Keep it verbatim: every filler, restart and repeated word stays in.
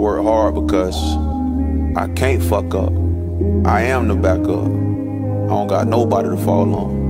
work hard because I can't fuck up. I am the backup. I don't got nobody to fall on.